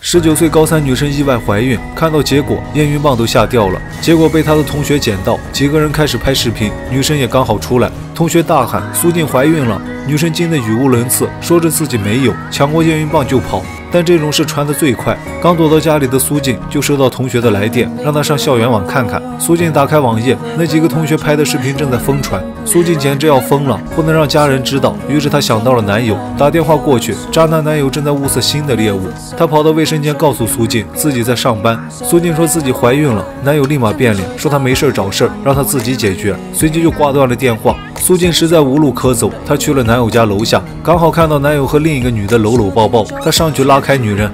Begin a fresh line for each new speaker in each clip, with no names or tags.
19岁高3女生意外怀孕，看到结果，验孕棒都吓掉了。结果被她的同学捡到，几个人开始拍视频，女生也刚好出来，同学大喊苏静怀孕了，女生惊得语无伦次，说着自己没有，抢过验孕棒就跑。但这种事传得最快，刚躲到家里的苏静就收到同学的来电，让她上校园网看看。苏静打开网页，那几个同学拍的视频正在疯传，苏静简直要疯了，不能让家人知道。于是她想到了男友，打电话过去，渣男男友正在物色新的猎物。她跑到卫生间告诉苏静自己在上班。苏静说自己怀孕了，男友立马变脸，说他没事找事儿，让她自己解决，随即就挂断了电话。苏静实在无路可走，她去了男友家楼下，刚好看到男友和另一个女的搂搂抱抱，她上去拉开女人。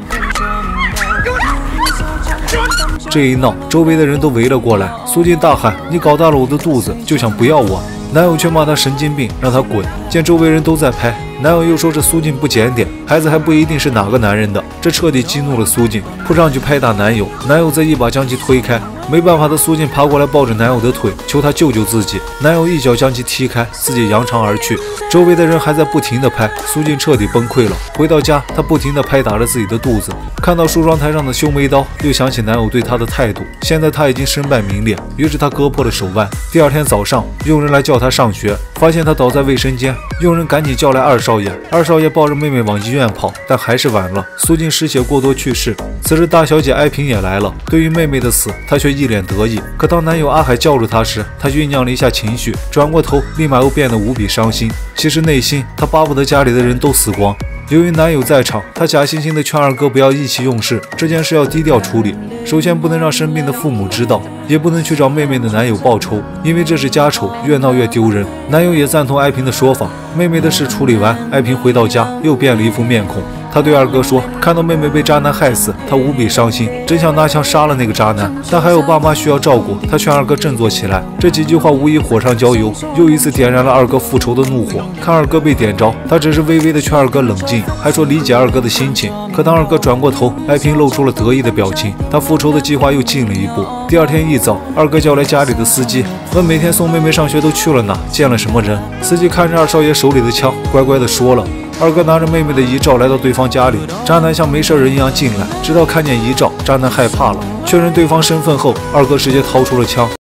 这一闹，周围的人都围了过来。苏静大喊：“你搞大了我的肚子，就想不要我！”男友却骂她神经病，让她滚。见周围人都在拍，男友又说这苏静不检点，孩子还不一定是哪个男人的，这彻底激怒了苏静，扑上去拍打男友。男友则一把将其推开。没办法的苏静爬过来抱着男友的腿，求他救救自己。男友一脚将其踢开，自己扬长而去。周围的人还在不停地拍，苏静彻底崩溃了。回到家，她不停地拍打着自己的肚子，看到梳妆台上的修眉刀，又想起男友对她的态度。现在她已经身败名裂，于是她割破了手腕。第二天早上，佣人来叫她上学，发现她倒在卫生间，佣人赶紧叫来二少爷。二少爷抱着妹妹往医院跑，但还是晚了。苏静失血过多去世。此时大小姐艾萍也来了，对于妹妹的死，她却一脸得意。可当男友阿海叫住她时，她酝酿了一下情绪，转过头，立马又变得无比伤心。其实内心她巴不得家里的人都死光。由于男友在场，她假惺惺地劝二哥不要意气用事，这件事要低调处理。首先不能让生病的父母知道，也不能去找妹妹的男友报仇，因为这是家丑，越闹越丢人。男友也赞同艾萍的说法。妹妹的事处理完，艾萍回到家又变了一副面孔。他对二哥说，看到妹妹被渣男害死，他无比伤心，真想拿枪杀了那个渣男，但还有爸妈需要照顾，他劝二哥振作起来。这几句话无疑火上浇油，又一次点燃了二哥复仇的怒火。看二哥被点着，他只是微微的劝二哥冷静，还说理解二哥的心情。可当二哥转过头，艾萍露出了得意的表情，他复仇的计划又进了一步。第二天一早，二哥叫来家里的司机，问每天送妹妹上学都去了哪，见了什么人。司机看着二少爷手里的枪，乖乖的说了。二哥拿着妹妹的遗照来到对方家里，渣男像没事人一样进来，直到看见遗照，渣男害怕了，确认对方身份后，二哥直接掏出了枪。